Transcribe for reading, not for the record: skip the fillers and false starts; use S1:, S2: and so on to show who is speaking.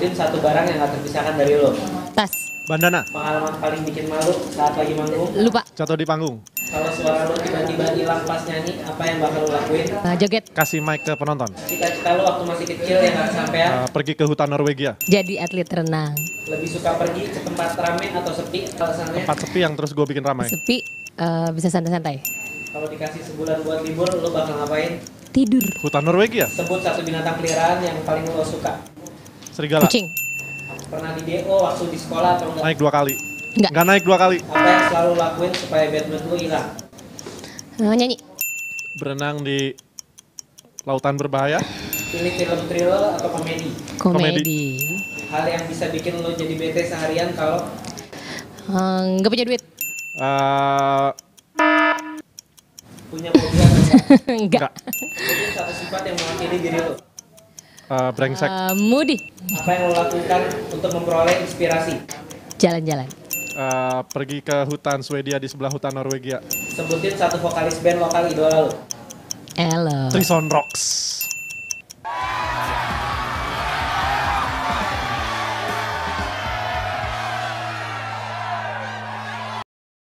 S1: Sebutin satu barang yang gak terpisahkan dari lo.
S2: Tas.
S3: Bandana.
S1: Pengalaman paling bikin malu saat lagi manggung.
S2: Lupa.
S3: Jatuh di panggung.
S1: Kalau suara lo tiba-tiba hilang pas nyanyi, apa yang bakal lo lakuin?
S2: Joget.
S3: Kasih mic ke penonton.
S1: Cita-cita lo waktu masih kecil yang gak kesampean?
S3: Pergi ke hutan Norwegia.
S2: Jadi atlet renang.
S1: Lebih suka pergi ke tempat rame atau sepi? Alasannya?
S3: Tempat sepi yang terus gue bikin ramai.
S2: Sepi, bisa santai-santai.
S1: Kalau dikasih sebulan buat libur, lo bakal ngapain?
S2: Tidur.
S3: Hutan Norwegia.
S1: Sebut satu binatang peliharaan yang paling lo suka.
S3: Serigala.
S2: Kucing.
S1: Pernah di DO waktu di sekolah atau enggak?
S3: Naik 2 kali.
S2: Enggak.
S3: Nggak naik 2 kali.
S1: Apa yang selalu lakuin supaya bad mood lo hilang?
S2: Nyanyi.
S3: Berenang di lautan berbahaya.
S1: Pilih film thriller atau komedi?
S2: Komedi.
S1: Hal yang bisa bikin lo jadi bete seharian kalau
S2: Nggak punya duit.
S1: punya fobia atau enggak?
S2: Enggak.
S1: Sebutin satu sifat yang mewakili diri lo.
S3: Brengsek.
S2: Moody.
S1: Apa yang lo lakukan untuk memperoleh inspirasi?
S2: Jalan-jalan.
S3: Pergi ke hutan Swedia di sebelah hutan Norwegia.
S1: Sebutin satu vokalis band lokal idola lo.
S2: Hello.
S3: Trison Rocks.